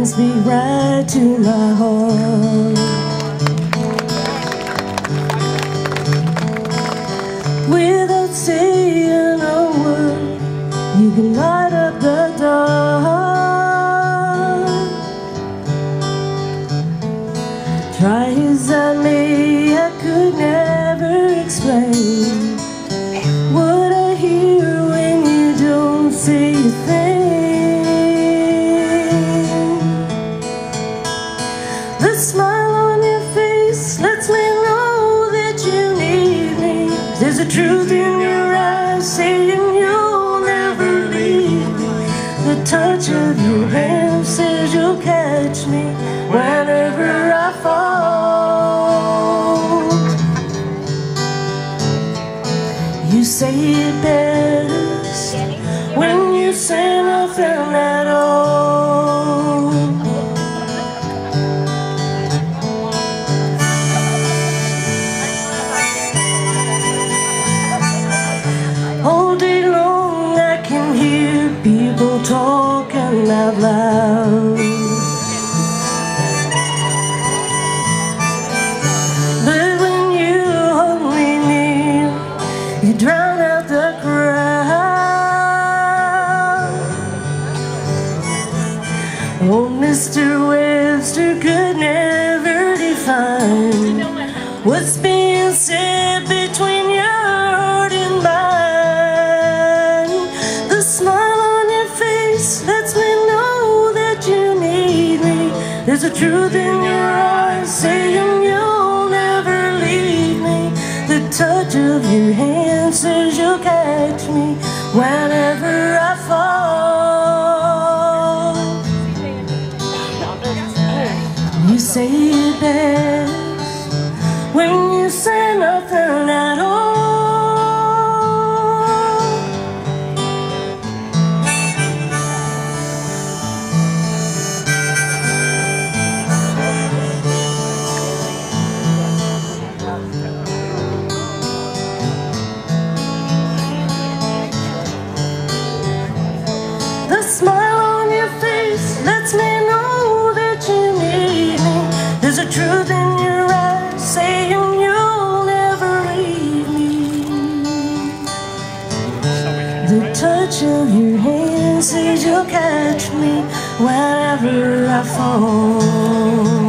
speak right to my heart. Without saying a word, you can light up the dark. Try as I may, I could never explain what I hear when you don't say a thing. The smile on your face lets me know that you need me. There's a truth in your eyes saying you'll never leave me. The touch of your hand says you'll catch me whenever I fall. You say it best when you say nothing at all. All day long I can hear people talking out loud, but when you hold me near, you drown out the crowd. Oh, Mr. Webster could never define what's being said between your heart and mine. The smile on your face lets me know that you need me. There's a truth in your eyes saying you'll never leave me. The touch of your hand says you'll catch me whenever I fall. You say it best when you say nothing at all. The smile on your face lets me know that you need me. There's a truth in your eyes saying you'll never leave me. The touch of your hand says you'll catch me whenever I fall.